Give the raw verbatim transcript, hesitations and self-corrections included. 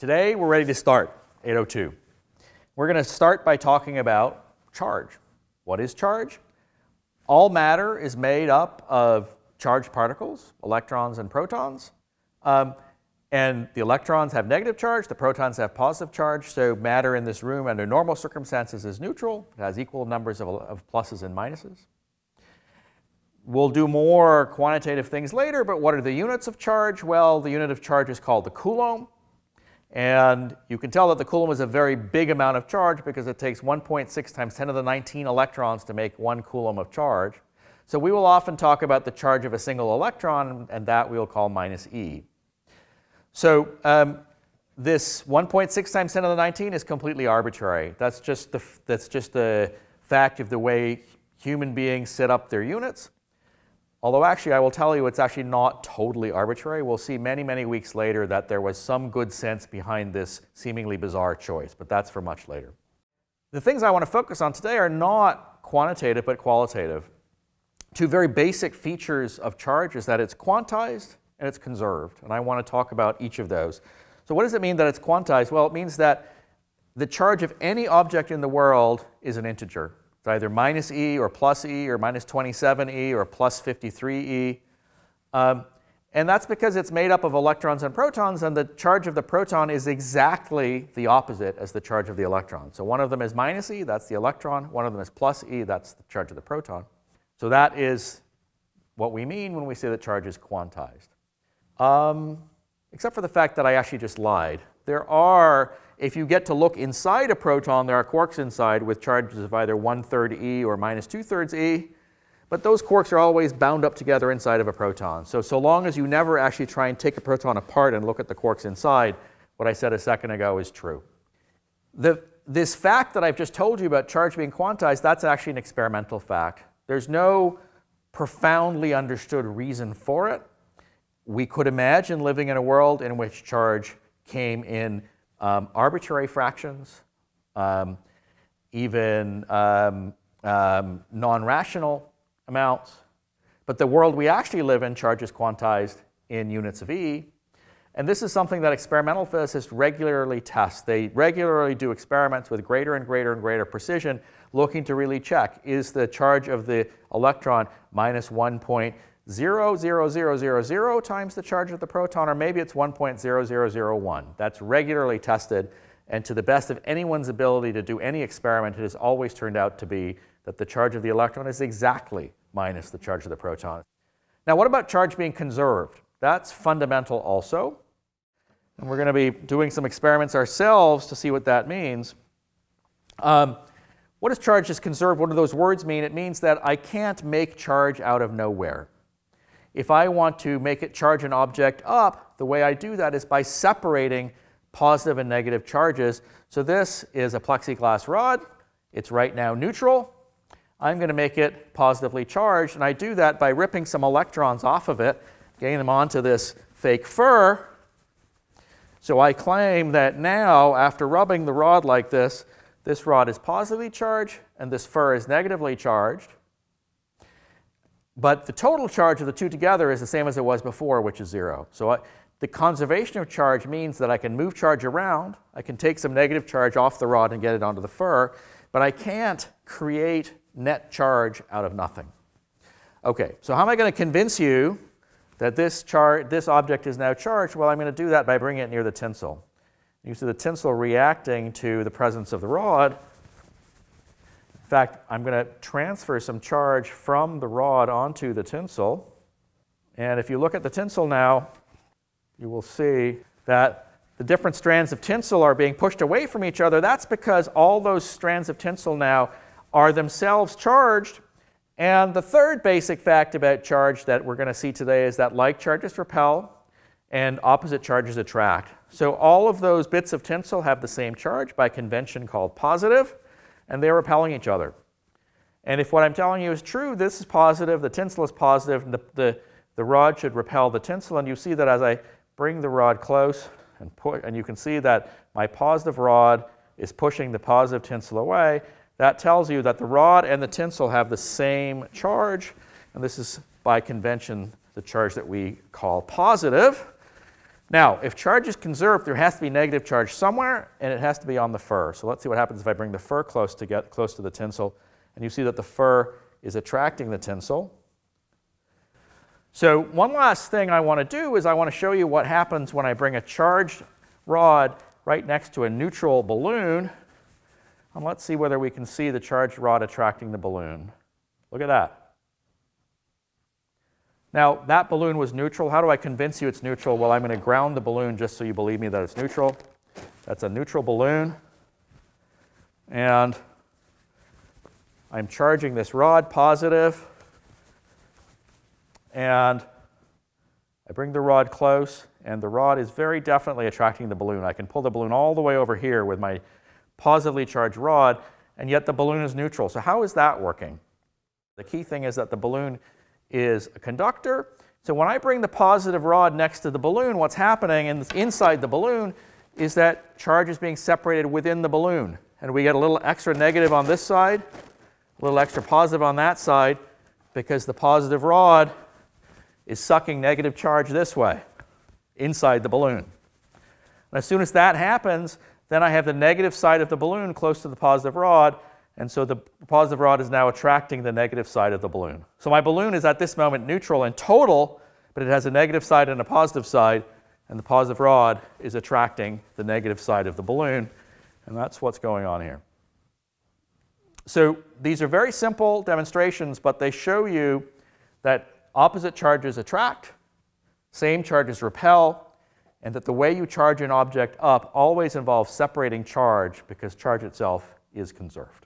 Today we're ready to start, eight oh two. We're going to start by talking about charge. What is charge? All matter is made up of charged particles, electrons and protons. Um, and the electrons have negative charge, the protons have positive charge, so matter in this room under normal circumstances is neutral. It has equal numbers of, of pluses and minuses. We'll do more quantitative things later, but what are the units of charge? Well, the unit of charge is called the coulomb. And you can tell that the coulomb is a very big amount of charge because it takes one point six times ten to the nineteen electrons to make one coulomb of charge. So we will often talk about the charge of a single electron, and that we will call minus E. So um, this one point six times ten to the nineteen is completely arbitrary. That's just the, that's just the fact of the way human beings set up their units. Although actually, I will tell you, it's actually not totally arbitrary. We'll see many, many weeks later that there was some good sense behind this seemingly bizarre choice, but that's for much later. The things I want to focus on today are not quantitative, but qualitative. Two very basic features of charge is that it's quantized and it's conserved, and I want to talk about each of those. So what does it mean that it's quantized? Well, it means that the charge of any object in the world is an integer. It's either minus E or plus E or minus twenty-seven E or plus fifty-three E. Um, and that's because it's made up of electrons and protons, and the charge of the proton is exactly the opposite as the charge of the electron. So one of them is minus E, that's the electron. One of them is plus E, that's the charge of the proton. So that is what we mean when we say that charge is quantized. Um, except for the fact that I actually just lied. There are, if you get to look inside a proton, there are quarks inside with charges of either one-third E or minus two-thirds E. But those quarks are always bound up together inside of a proton. So, so long as you never actually try and take a proton apart and look at the quarks inside, what I said a second ago is true. The, this fact that I've just told you about charge being quantized, that's actually an experimental fact. There's no profoundly understood reason for it. We could imagine living in a world in which charge came in um, arbitrary fractions, um, even um, um, non-rational amounts. But the world we actually live in, charge is quantized in units of E. And this is something that experimental physicists regularly test. They regularly do experiments with greater and greater and greater precision, looking to really check, is the charge of the electron minus one point zero zero zero zero zero times the charge of the proton, or maybe it's one point zero zero zero one. That's regularly tested, and to the best of anyone's ability to do any experiment, it has always turned out to be that the charge of the electron is exactly minus the charge of the proton. Now, what about charge being conserved? That's fundamental also, and we're going to be doing some experiments ourselves to see what that means. Um, what does charge is conserved? What do those words mean? It means that I can't make charge out of nowhere. If I want to make it charge an object up, the way I do that is by separating positive and negative charges. So this is a plexiglass rod. It's right now neutral. I'm going to make it positively charged, and I do that by ripping some electrons off of it, getting them onto this fake fur. So I claim that now, after rubbing the rod like this, this rod is positively charged and this fur is negatively charged. But the total charge of the two together is the same as it was before, which is zero. So I, the conservation of charge means that I can move charge around. I can take some negative charge off the rod and get it onto the fur. But I can't create net charge out of nothing. OK, so how am I going to convince you that this, char this object is now charged? Well, I'm going to do that by bringing it near the tinsel. You see the tinsel reacting to the presence of the rod. In fact, I'm going to transfer some charge from the rod onto the tinsel. And if you look at the tinsel now, you will see that the different strands of tinsel are being pushed away from each other. That's because all those strands of tinsel now are themselves charged. And the third basic fact about charge that we're going to see today is that like charges repel and opposite charges attract. So all of those bits of tinsel have the same charge, by convention called positive, and they're repelling each other. And if what I'm telling you is true, this is positive, the tinsel is positive, and the, the, the rod should repel the tinsel. And you see that as I bring the rod close, and, push, and you can see that my positive rod is pushing the positive tinsel away. That tells you that the rod and the tinsel have the same charge. And this is, by convention, the charge that we call positive. Now, if charge is conserved, there has to be negative charge somewhere, and it has to be on the fur. So let's see what happens if I bring the fur close to get close to the tinsel, and you see that the fur is attracting the tinsel. So one last thing I want to do is I want to show you what happens when I bring a charged rod right next to a neutral balloon. And let's see whether we can see the charged rod attracting the balloon. Look at that. Now, that balloon was neutral. How do I convince you it's neutral? Well, I'm going to ground the balloon just so you believe me that it's neutral. That's a neutral balloon. And I'm charging this rod positive. And I bring the rod close, and the rod is very definitely attracting the balloon. I can pull the balloon all the way over here with my positively charged rod, and yet the balloon is neutral. So how is that working? The key thing is that the balloon is a conductor. So when I bring the positive rod next to the balloon, what's happening in, inside the balloon is that charge is being separated within the balloon. And we get a little extra negative on this side, a little extra positive on that side, because the positive rod is sucking negative charge this way, inside the balloon. And as soon as that happens, then I have the negative side of the balloon close to the positive rod, and so the positive rod is now attracting the negative side of the balloon. So my balloon is at this moment neutral in total, but it has a negative side and a positive side, and the positive rod is attracting the negative side of the balloon, and that's what's going on here. So these are very simple demonstrations, but they show you that opposite charges attract, same charges repel, and that the way you charge an object up always involves separating charge because charge itself is conserved.